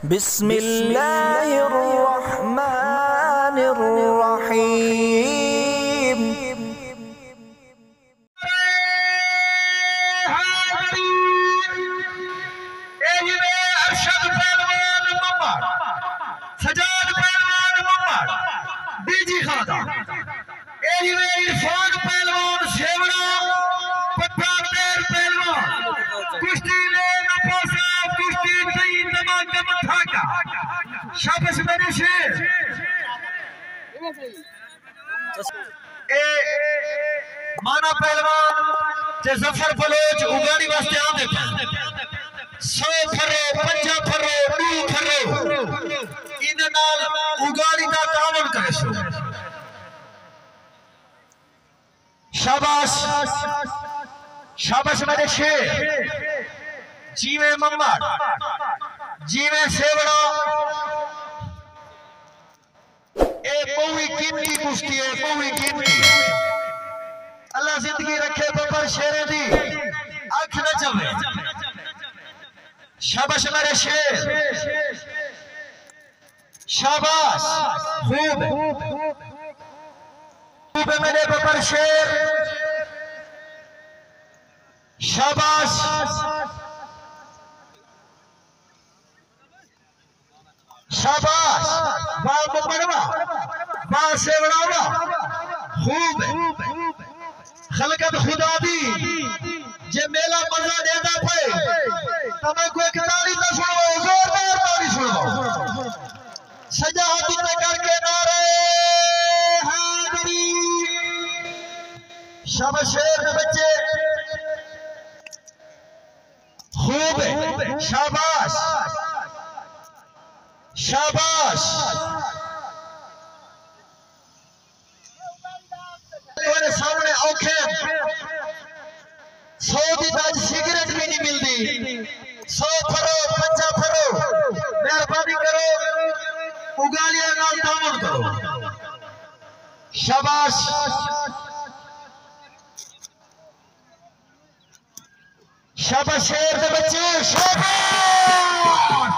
बिस्मिल्लाहिर्रहमानिर्रहीम। अरशद पहलवान मोहम्मद, सजाद पहलवान मोहम्मद, बीजी खादा, इरफान पहलवान सेवड़ा, पट्टा पैर पहलवान, कुश्ती ले नफोसा, कुश्ती तई तमाम मठाका, शाबाश मेरे शेर। माना पहलवान जे जफर बलोच उगाड़ी वास्ते आंदे पे 100 फरो 50 फरो 2 फरो इने नाल उगाड़ी दा तावन करे सो। शाबाश शाबाश मेरे शेर। जीवे मोहम्मद, जीवे सेवड़ा, ए बहुई कीमती कुश्ती है, बहुई कीमती। अल्लाह जिंदगी रखे बबर शेरे दी आंख न चवे। शाबाश मेरे शेर, शाबाश, खूब खूब मेरे बबर शेर, शाबाश शाबाश। वाह मुकरमा, वाह सेवड़ावा, खूब खलकत खुदा दी जे मेला मजा देता पे तमें कोई ताड़ी ना सुनो, जोरदार ताड़ी सुनो। सजा हाथ ऊपर करके नारे हाज़री। शाबाश शेर के बच्चे, खूब शाबाश शाबाश। मेरे सामने औखे 100 दी ताज सिगरेट भी नहीं मिलती। 100 फरो 50 फरो मेहरबानी करो, उगालिया नाल तामुन करो। शाबाश शाबाश शेर दे बच्चे, शाबाश।